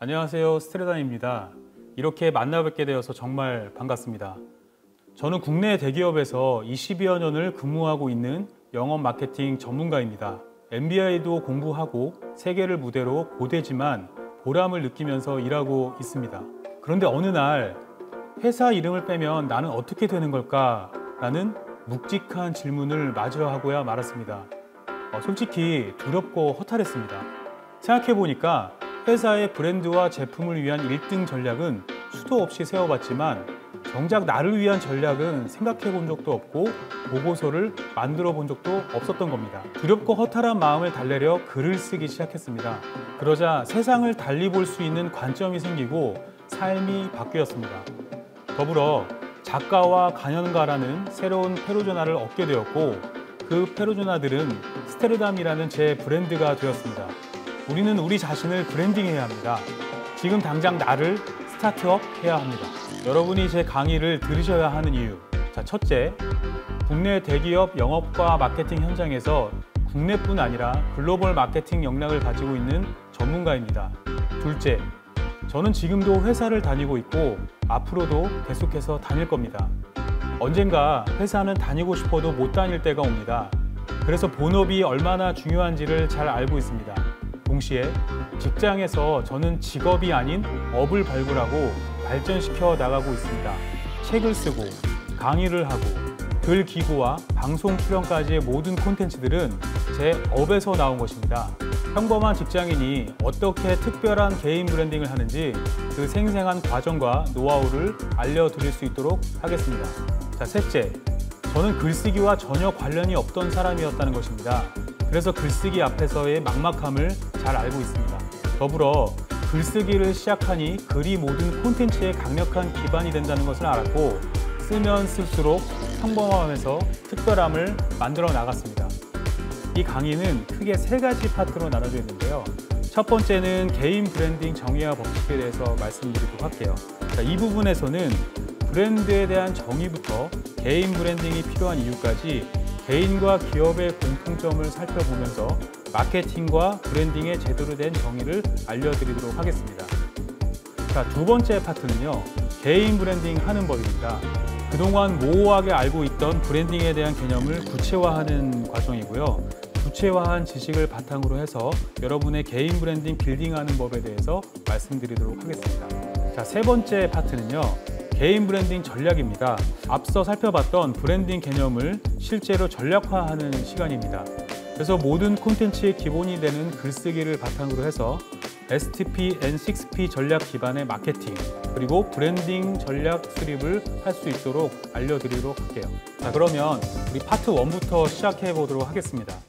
안녕하세요, 스테르단입니다. 이렇게 만나뵙게 되어서 정말 반갑습니다. 저는 국내 대기업에서 20여 년을 근무하고 있는 영업 마케팅 전문가입니다. MBA도 공부하고 세계를 무대로 고되지만 보람을 느끼면서 일하고 있습니다. 그런데 어느 날 회사 이름을 빼면 나는 어떻게 되는 걸까? 라는 묵직한 질문을 마주하고야 말았습니다. 솔직히 두렵고 허탈했습니다. 생각해보니까 회사의 브랜드와 제품을 위한 1등 전략은 수도 없이 세워봤지만 정작 나를 위한 전략은 생각해 본 적도 없고 보고서를 만들어 본 적도 없었던 겁니다. 두렵고 허탈한 마음을 달래려 글을 쓰기 시작했습니다. 그러자 세상을 달리 볼 수 있는 관점이 생기고 삶이 바뀌었습니다. 더불어 작가와 강연가라는 새로운 페르소나를 얻게 되었고 그 페르소나들은 스테르담이라는 제 브랜드가 되었습니다. 우리는 우리 자신을 브랜딩해야 합니다. 지금 당장 나를 스타트업 해야 합니다. 여러분이 제 강의를 들으셔야 하는 이유. 첫째, 국내 대기업 영업과 마케팅 현장에서 국내뿐 아니라 글로벌 마케팅 역량을 가지고 있는 전문가입니다. 둘째, 저는 지금도 회사를 다니고 있고 앞으로도 계속해서 다닐 겁니다. 언젠가 회사는 다니고 싶어도 못 다닐 때가 옵니다. 그래서 본업이 얼마나 중요한지를 잘 알고 있습니다. 동시에 직장에서 저는 직업이 아닌 업을 발굴하고 발전시켜 나가고 있습니다. 책을 쓰고 강의를 하고 글 기고와 방송 출연까지의 모든 콘텐츠들은 제 업에서 나온 것입니다. 평범한 직장인이 어떻게 특별한 개인 브랜딩을 하는지 그 생생한 과정과 노하우를 알려드릴 수 있도록 하겠습니다. 셋째, 저는 글쓰기와 전혀 관련이 없던 사람이었다는 것입니다. 그래서 글쓰기 앞에서의 막막함을 잘 알고 있습니다. 더불어 글쓰기를 시작하니 글이 모든 콘텐츠의 강력한 기반이 된다는 것을 알았고 쓰면 쓸수록 평범함에서 특별함을 만들어 나갔습니다. 이 강의는 크게 세 가지 파트로 나눠져 있는데요. 첫 번째는 개인 브랜딩 정의와 법칙에 대해서 말씀드리도록 할게요. 이 부분에서는 브랜드에 대한 정의부터 개인 브랜딩이 필요한 이유까지 개인과 기업의 공통점을 살펴보면서 마케팅과 브랜딩의 제대로 된 정의를 알려드리도록 하겠습니다. 두 번째 파트는요, 개인 브랜딩 하는 법입니다. 그동안 모호하게 알고 있던 브랜딩에 대한 개념을 구체화하는 과정이고요. 구체화한 지식을 바탕으로 해서 여러분의 개인 브랜딩 빌딩하는 법에 대해서 말씀드리도록 하겠습니다. 세 번째 파트는요, 개인 브랜딩 전략입니다. 앞서 살펴봤던 브랜딩 개념을 실제로 전략화하는 시간입니다. 그래서 모든 콘텐츠의 기본이 되는 글쓰기를 바탕으로 해서 STP, N6P 전략 기반의 마케팅 그리고 브랜딩 전략 수립을 할 수 있도록 알려드리도록 할게요. 그러면 우리 파트 1부터 시작해 보도록 하겠습니다.